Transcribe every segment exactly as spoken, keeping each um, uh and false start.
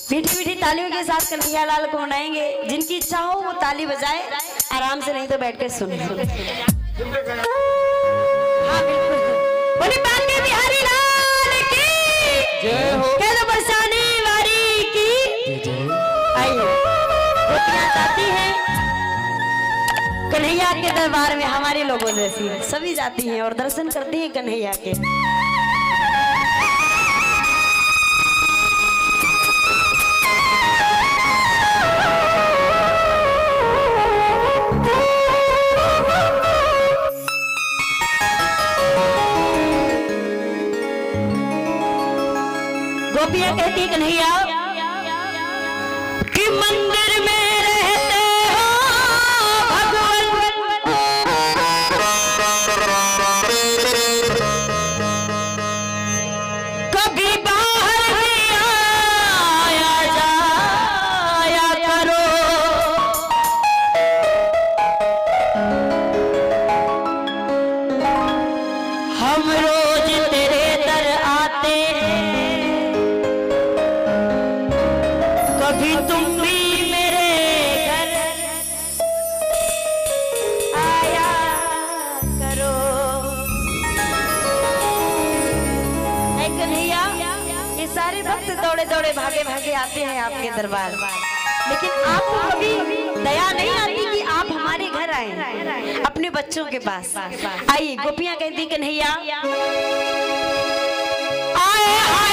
मीठी मीठी तालियों के साथ कन्हैया लाल को मनाएंगे। जिनकी इच्छा हो वो ताली बजाए आराम से, नहीं तो बैठकर सुने। हाँ बिल्कुल। बोली बांके बिहारी लाल की जय हो, कह दो बरसाने वारी की आइए। गोपियां जाती हैं कन्हैया के दरबार में, हमारे लोगों जैसी सभी जाती हैं और दर्शन करती हैं कन्हैया के। गोपियां कहती है कन्हैया कि मंदिर में रहते हो भगवान, कभी बाहर भी आया जाया करो। हम रोज तेरे दर आते कभी तुम भी मेरे घर आया करो। ऐ कन्हैया, ये सारे भक्त दौड़े दौड़े भागे भागे आते हैं आपके दरबार, लेकिन आपको कभी दया नहीं आती कि आप हमारे घर आए अपने बच्चों के पास। आइए गोपियां कहती कन्हैया आए आए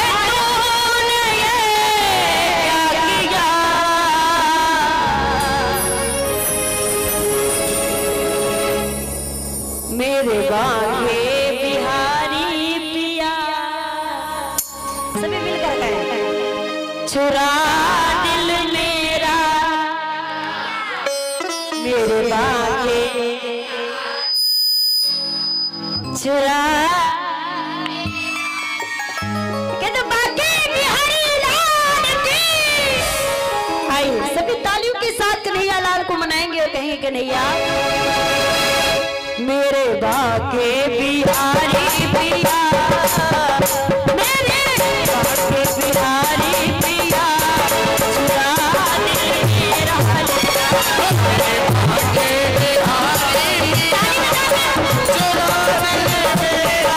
मेरे बांके बिहारी पिया, सभी मिलकर गए। चुरा दिल मेरा मेरे बांके चुरा, कहते बांके बिहारी लाल की। आइए सभी तालियों के साथ कन्हैया लाल को मनाएंगे और कहेंगे कन्हैया मेरे बांके बिहारी पिया, मेरे बांके बिहारी पिया, चुरा दिल मेरा मेरे बांके बिहारी चुरा दिल मेरा।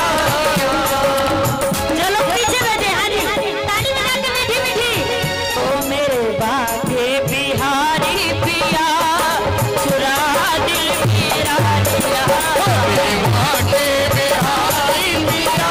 चलो पीछे बैठे, हाँ जी ताली बजा के मीठी मीठी। ओ मेरे बांके बिहारी पिया चुरा दिल मेरा, मेरे बांके बिहारी पिया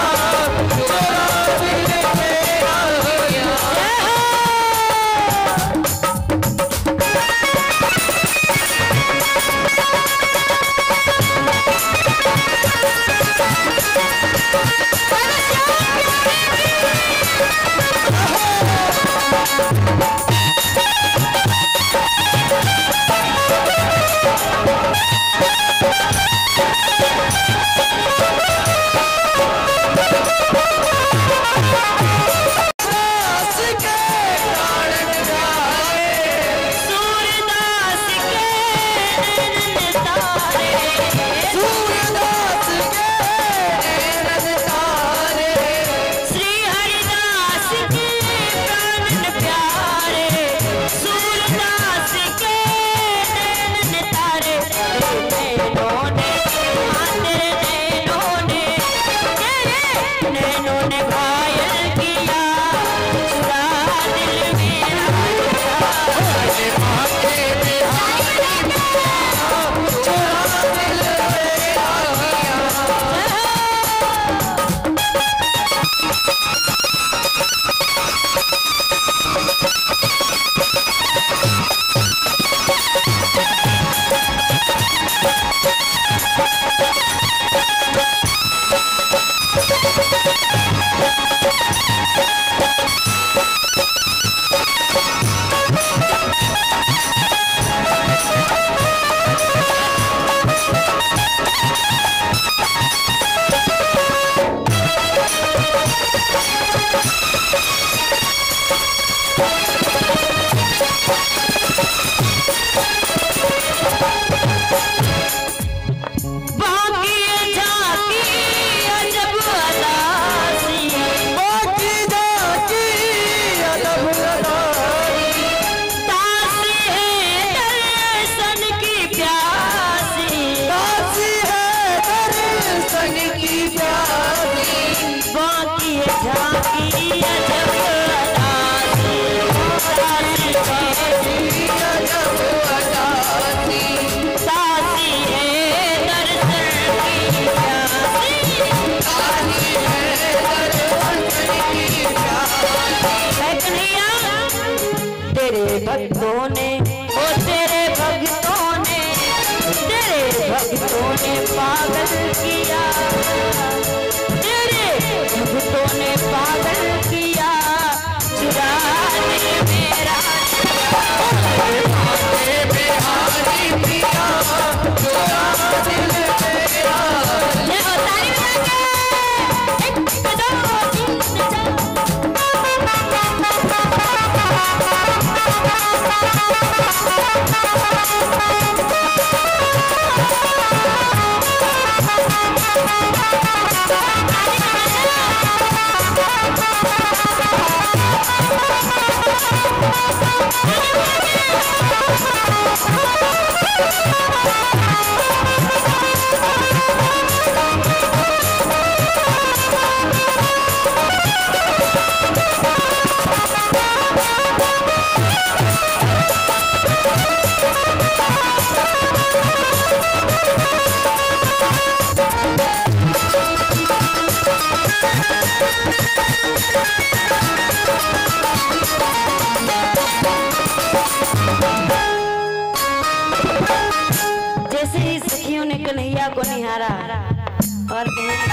तेरे भक्तों ने, ओ तेरे भक्तों ने, तेरे भक्तों ने पागल किया, तेरे भक्तों ने पागल किया, चुरा ले मेरा बिहारी पिया, चुरा दिल मेरा। ये ताली बजा के एक बजा कन्हैया को निहारा और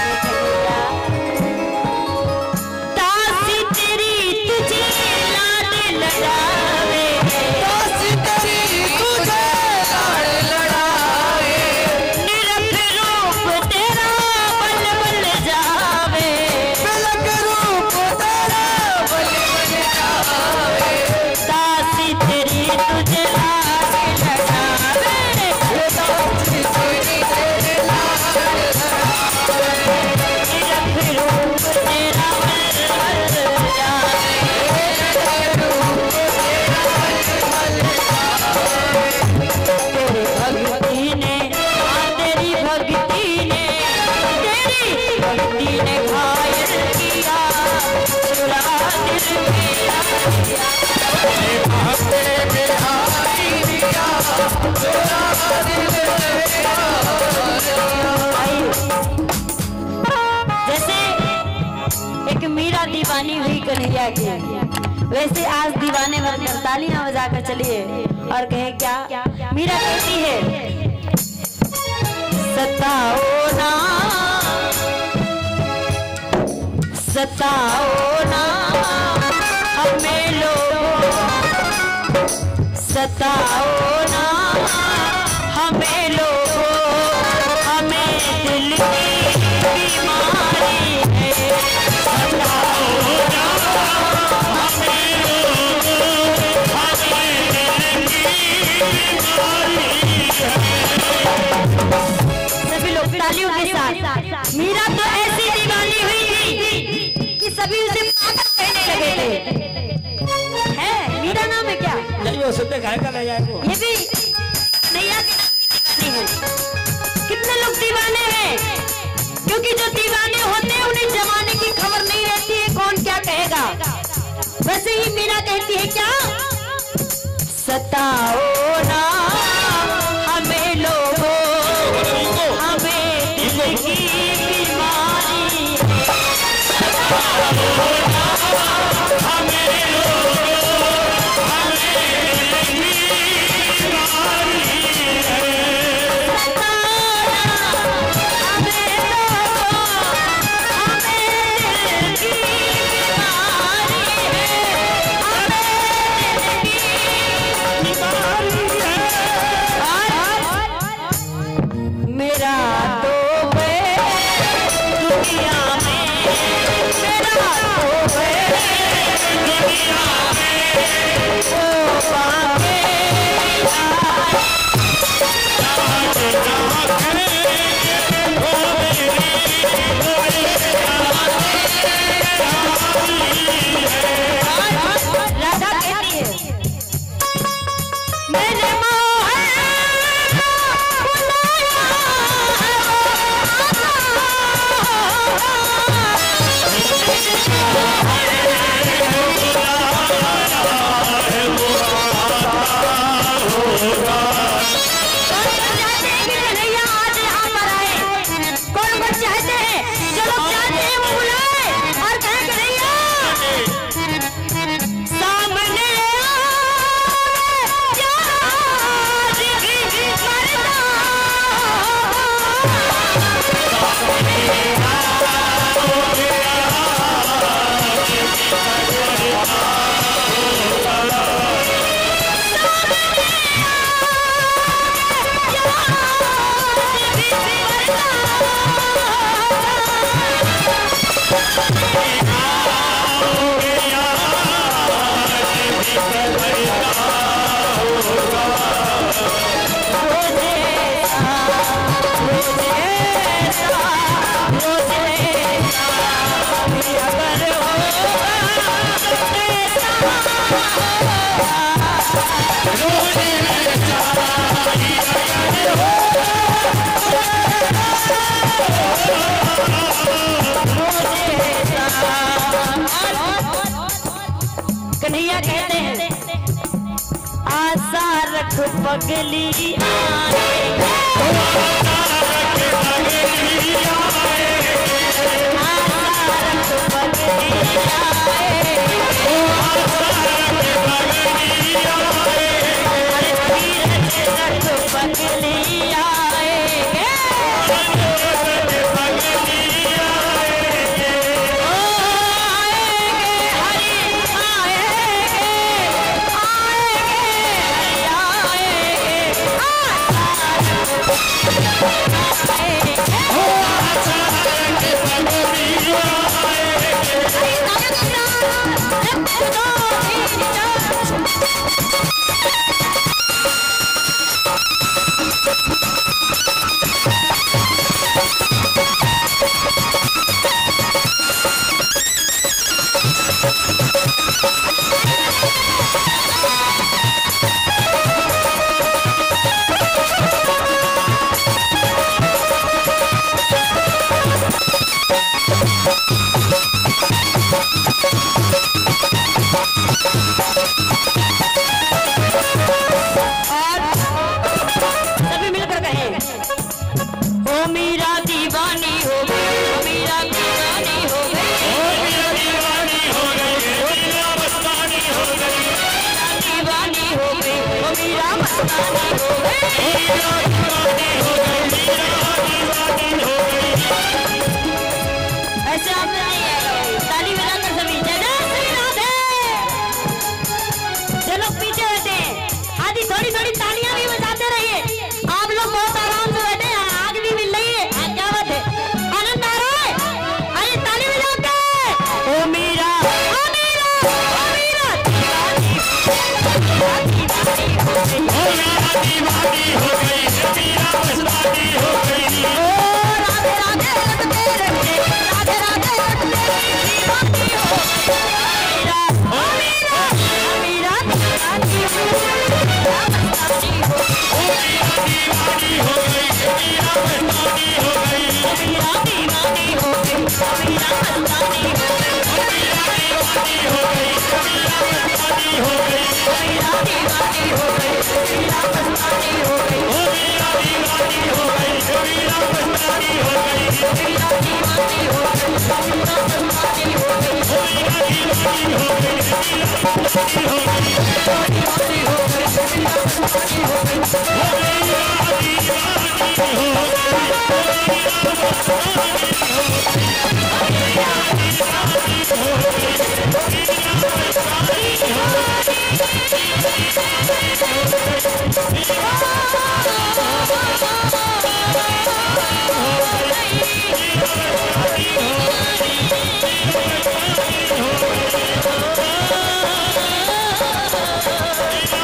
तासी तेरी तुझे लाड लड़ावे, तासी तेरी तुझे लाड लड़ावे, निरख रूप तेरा बल बल जावे, बिलख रूप तेरा बल बल जावे, तासी तेरी तुझे लाड लड़ावे, तासी तेरी दीवानी हुई कन्हैया की, वैसे आज दीवाने भरकर तालियां बजाकर चलिए और कहे क्या। मीरा कहती है सताओ ना, सताओ ना हमें लोगों, सताओ ना हमें लोगों, हमें दिल की बीमारी है, सभी लोग तालियों के साथ। मीरा तो ऐसी दीवानी हुई थी कि सभी उसे पागल कहने लगे थे। है मीरा नाम है क्या? नहीं वो सुनते घर का ले जाएगा। ये भी नैया की दीवानी है। कितने लोग दीवाने हैं, क्योंकि जो दीवाने होते हैं उन्हें जमाने की खबर नहीं रहती है कौन क्या कहेगा। वैसे ही मीरा कहती है क्या, सताओ ना हमें लोगों, हमें दिल की बीमारी है, सताओ ना हमें लोगों, हमें दिल की बीमारी है, सताओ ना हमें लोगों, हमें दिल की बीमारी है, हमें कन्हैया कहते हैं आशा रख पगली आए, ऐसे आप नहीं है, ताली बजाकर सभी जय श्री राधे। जो लोग पीछे बैठे हैं आदि थोड़ी थोड़ी तालियां भी बजाते रहिए। आप लोग बहुत आराम से बैठे हैं, आग भी मिल रही है, क्या बात है, आनंद आ रहा है। अरे ताली बजाते ओ मीरा ओ मीरा ओ मीरा दीवानी हो गई, मीरा मस्तानी हो गई, ओ राधे राधे तेरे राधे राधे दीवानी हो मीरा ओ मीरा मीरा दीवानी हो मस्तानी हो, दीवानी हो गई, मीरा मस्तानी हो गई, मीरा दीवानी हो गई, मीरा मस्तानी हो गई, मीरा दीवानी हो गई, मीरा मस्तानी हो गई, मीरा दीवानी हो गई, मीरा मस्तानी हो गई, ओ मीरा दीवानी हो गई, मीरा मस्तानी हो गई, मीरा दीवानी हो गई, मीरा मस्तानी हो गई, ओ मीरा दीवानी हो गई, मीरा मस्तानी हो गई, मीरा दीवानी हो गई, मीरा मस्तानी हो गई, ओ मीरा दीवानी हो गई।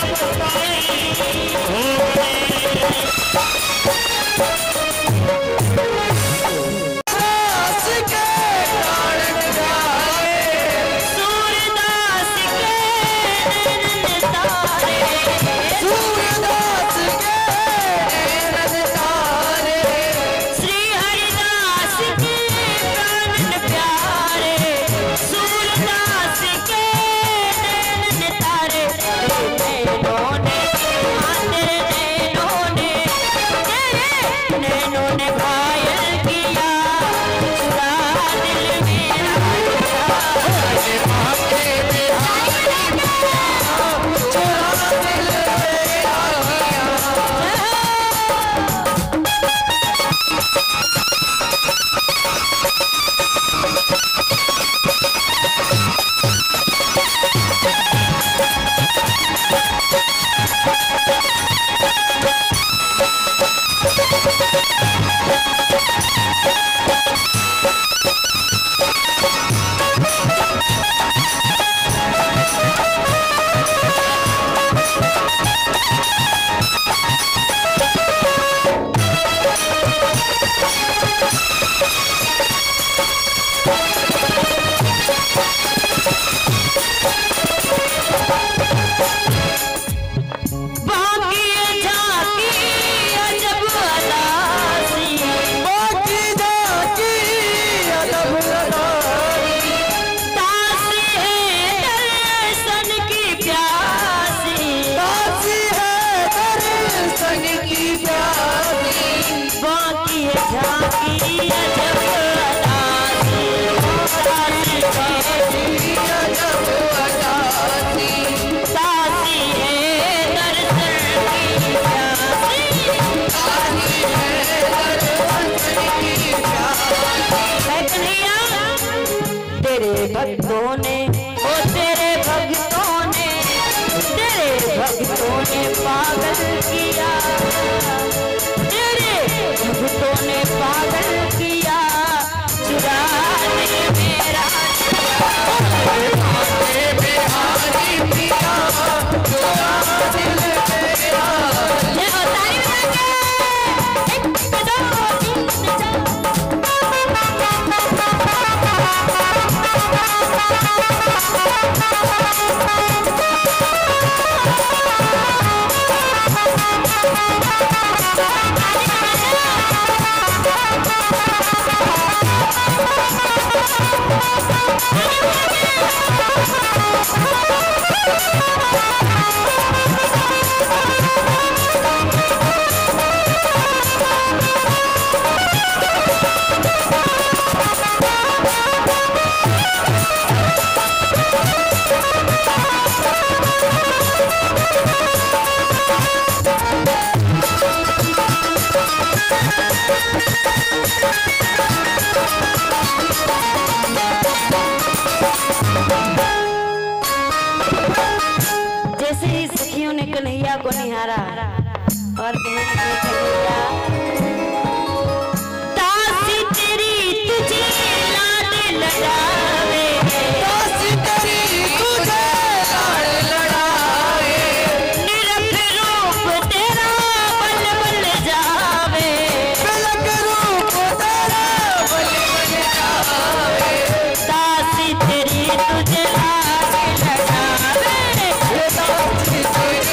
भक्तों ने पागल किया, तेरे भक्तों ने पागल किया, चुरा ले मेरा बिहारी पिया, चुरा दिल मेरा। ये ताली बजा के एक दो तीन कन्हैया को निहारा और दासी तेरी तुझे लाड लड़ावे, दासी तेरी तुझे लाड लड़ावे, निरख रूप तेरा बल बल जावे, बिलख रूप तेरा बल बल जावे, दासी तेरी तुझे लाड लड़ावे, दासी तेरी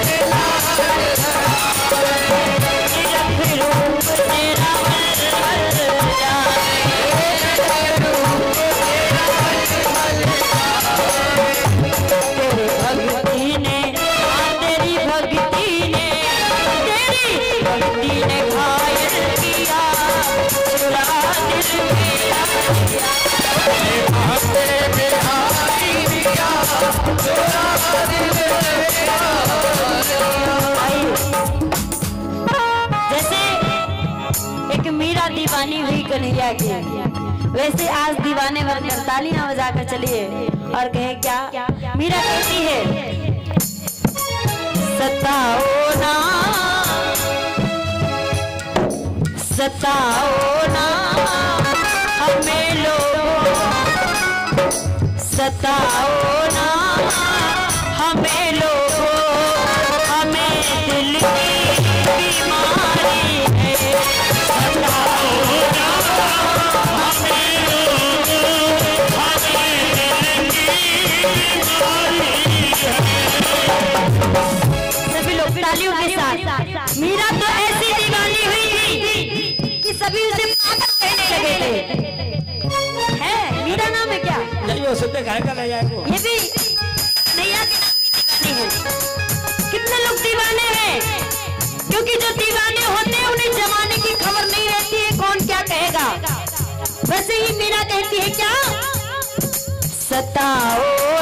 दीवानी हुई कन्हैया की, वैसे आज दीवाने बनकर तालियां बजाकर चलिए और कहे क्या। मीरा कहती है सताओ ना सताओ ना हमें लोगों, सताओ ना हमें लोगों, हमें दिल की बीमारी है, सभी लोग तालियों के साथ। मीरा तो ऐसी दीवानी हुई थी कि सभी उसे पागल कहने लगे थे। है मीरा नाम है क्या? नहीं, वो सुनते घर का ले जाएगा। ये भी नैया की दीवानी है। कितने लोग दीवाने हैं, क्योंकि जो दीवाने होते हैं उन्हें जमाने की खबर नहीं रहती है कौन क्या कहेगा। वैसे ही मीरा कहती है क्या, सताओ